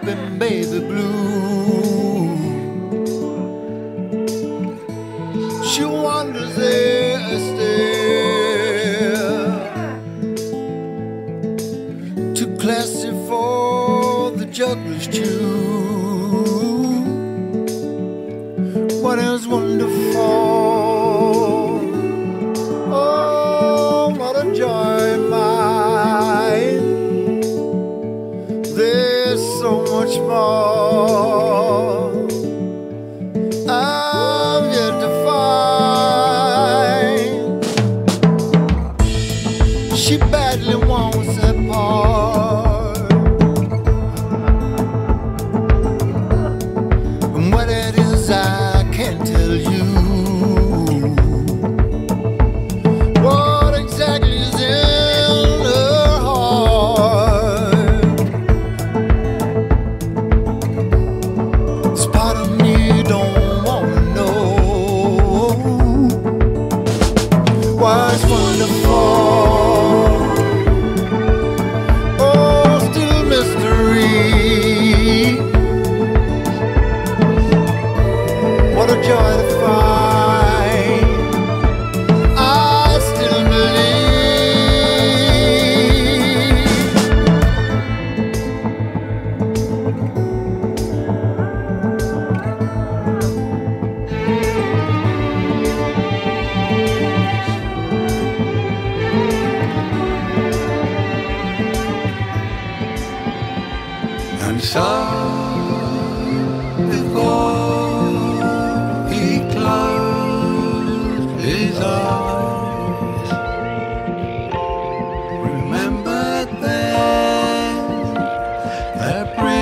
up in baby blue. She wanders there still, too classy for the juggler's chew. What is wonderful? Oh, what a joy mine. There's so much more I've yet to find. She badly wants that part, and what it is I can't tell you. What exactly is in her heart? This part of me don't wanna know. Why it's wonderful. Oh, still mystery. What a joy to find. I still believe. And so before he closed his eyes, remembered then that